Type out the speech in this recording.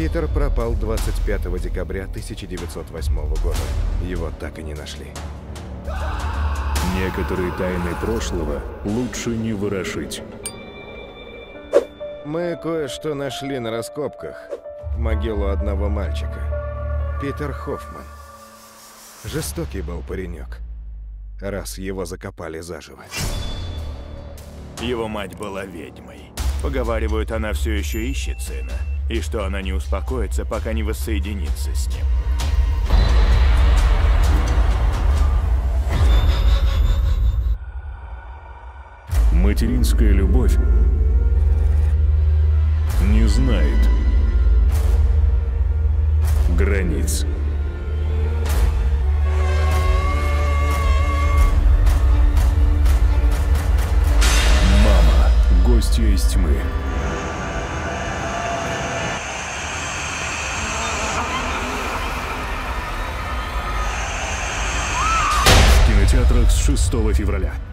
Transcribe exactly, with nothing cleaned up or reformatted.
Питер пропал двадцать пятого декабря тысяча девятьсот восьмого года. Его так и не нашли. Некоторые тайны прошлого лучше не ворошить. Мы кое-что нашли на раскопках. Могилу одного мальчика. Питер Хоффман. Жестокий был паренек, раз его закопали заживо. Его мать была ведьмой. Поговаривают, она все еще ищет сына. И что она не успокоится, пока не воссоединится с ним. Материнская любовь не знает границ. Мама, гостья из тьмы. В кинотеатрах с шестого февраля.